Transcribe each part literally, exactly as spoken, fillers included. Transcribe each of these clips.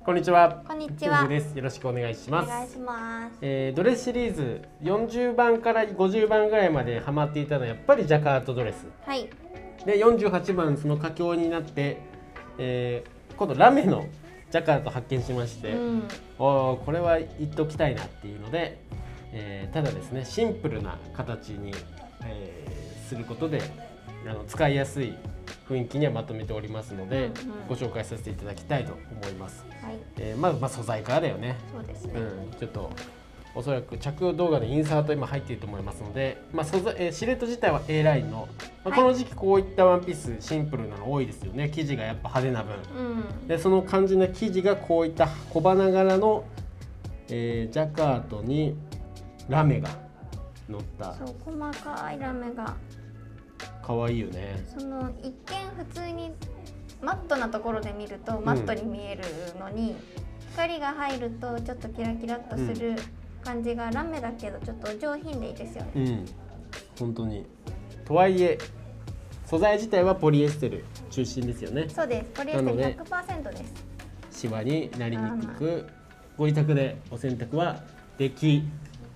こんにちは。 こんにちは。 です。よろしくお願いします。 お願いします。 えー、ドレスシリーズよんじゅうばんからごじゅうばんぐらいまでハマっていたのはやっぱりジャカートドレス。 はい。 でよんじゅうはちばんその佳境になって、えー、今度ラメのジャカート発見しまして、うん、おこれは言っときたいなっていうので、えー、ただですねシンプルな形に、えー、することであの使いやすい雰囲気にはまとめておりますので、うんうん、ご紹介させていただきたいと思います。はい、えー、まずまあ素材からだよね。 そうですね。 うん、ちょっとおそらく着用動画のインサート今入っていると思いますので、まあ素材えー、シルエット自体は A ラインの、まあ、この時期こういったワンピースシンプルなの多いですよね。生地がやっぱ派手な分、うん、でその肝心な生地がこういった小花柄の、えー、ジャカートにラメが乗った。 そう細かいラメが。 可愛いよね。 その一見普通にマットなところで見るとマットに見えるのに、うん、光が入るとちょっとキラキラっとする感じが、うん、ラメだけどちょっとお上品でいいですよね。うん、 本当に。とはいえ素材自体はポリエステル中心ですよね。 そうです。ポリエステル ひゃくパーセント です。 シワになりにくく、ご自宅でお洗濯はでき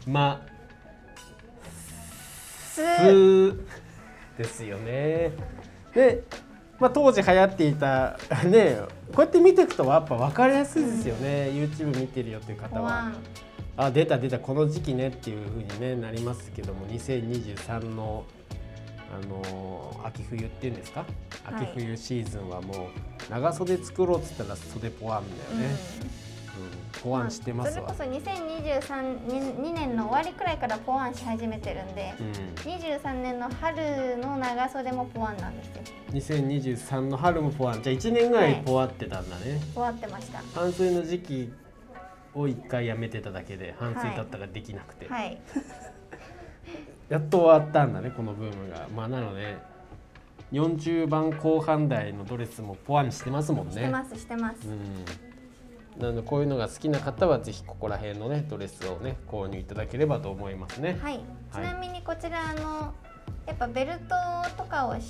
ますですよね。で、まあ、当時流行っていたね、こうやって見ていくとやっぱ分かりやすいですよね、うん、YouTube 見てるよっていう方は。あ、出た出たこの時期ねっていう風に、ね、なりますけども、にせんにじゅうさんの、あのー、秋冬っていうんですか、秋冬シーズンはもう長袖作ろうっつったら袖ポワンだよね。うん、ポワンしてますわ。 まあ、それこそにせんにじゅうさんねんの終わりくらいからポワンし始めてるんで、うん、にじゅうさんねんの春の長袖もポワンなんですよ。 にせんにじゅうさんの春もポワン。じゃあいちねんぐらいポワってたんだね。はい、 ポワってました。 半袖の時期をいっかいやめてただけで半袖だったができなくて、はいはい、やっと終わったんだねこのブームが。まあなのでよんじゅうばんこう半台のドレスもポワンしてますもんね。 してますしてます。 うん、なのでこういうのが好きな方はぜひここら辺のねドレスをね購入いただければと思いますね。 はい。ちなみにこちらのやっぱベルトとかをして、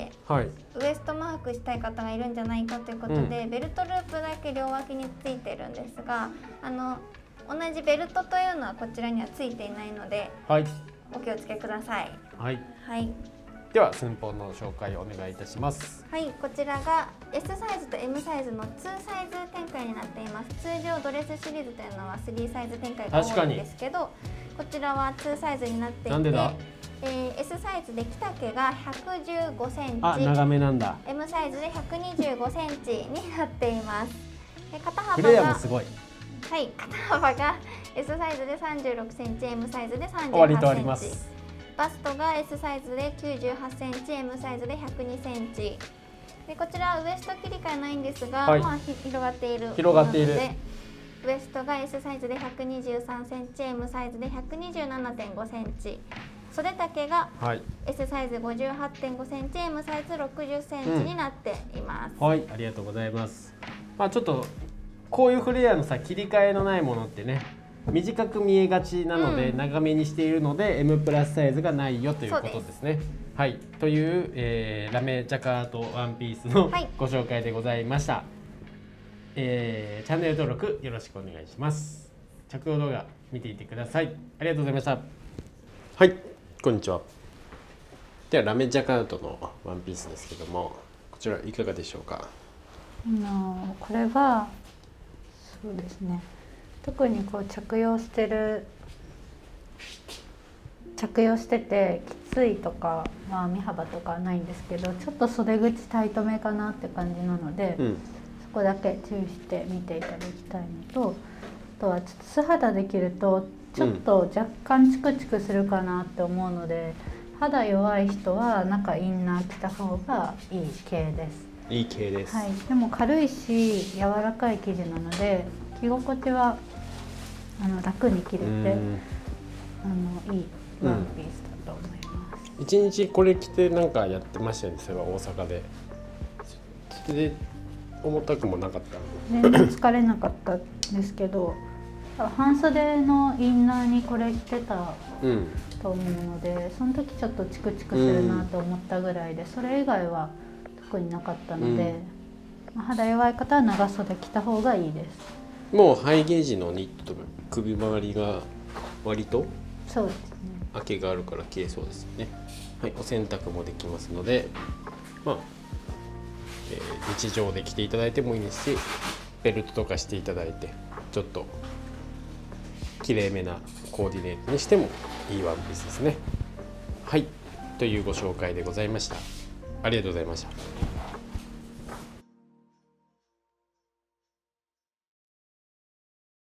はい、ウエストマークしたい方がいるんじゃないかということで、うん、ベルトループだけ両脇についてるんですが、あの同じベルトというのはこちらにはついていないので、はい、お気をつけください。 はい。 はい。 では寸法の紹介をお願いいたします。 はい、こちらが エス サイズと エム サイズのにサイズ展開になっています。通常ドレスシリーズというのはさんサイズ展開が多いんですけど、こちらはにサイズになっていて、なんでだ？えー、エス サイズで着丈がひゃくじゅうごセンチ、 あ、長めなんだ。 エム サイズでひゃくにじゅうごセンチになっています。で肩幅がフレアもすごい。 はい、肩幅が エス サイズでさんじゅうろくセンチ、エム サイズでさんじゅうはちセンチ。バストが エス サイズできゅうじゅうはちセンチ、エム サイズでひゃくにセンチ。でこちらウエスト切り替えないんですが、はい、まあ広がっている広がっている。 ウエストが エス サイズでひゃくにじゅうさんセンチ、エム サイズでひゃくにじゅうななてんごセンチ。袖丈が エス サイズ ごじゅうはちてんごセンチ、エム サイズろくじゅっセンチになっています。 うん、はい、ありがとうございます。まあちょっとこういうフレアのさ切り替えのないものってね、短く見えがちなので、うん、長めにしているので エム プラスサイズがないよということですね。はい、という、えー、ラメジャカートワンピースの、はい、ご紹介でございました。えー、チャンネル登録よろしくお願いします。着用動画見ていてください。ありがとうございました。はい、こんにちは。ではラメジャカートのワンピースですけども、こちらいかがでしょうか。 あのこれはそうですね。特にこう着用してる着用しててきついとか、まあ、身幅とかはないんですけど、ちょっと袖口タイトめかなって感じなので、うん、そこだけ注意して見ていただきたいのと、あとはちょっと素肌で着るとちょっと若干チクチクするかなって思うので、うん、肌弱い人は中インナー着た方がいい系です。 いい系です。 はい、でも軽いし柔らかい生地なので着心地はあの楽に着れて、あのいいワンピースだと思います。 一、うん、日これ着てなんかやってましたよね。それは大阪で。それで重たくもなかった。 全然疲れなかったんですけど、半袖のインナーにこれ着てたと思うので、うん、その時ちょっとチクチクするなと思ったぐらいで、それ以外は特になかったので、 肌弱い方は長袖着た方がいいです。 もうハイゲージのニットとか首周りが割とそうですね、 開けがあるから着れそうですよね。はい、お洗濯もできますので、まあ、えー、日常で着ていただいてもいいですし、ベルトとかしていただいてちょっときれいめなコーディネートにしてもいいワンピースですね。はい、というご紹介でございました。ありがとうございました。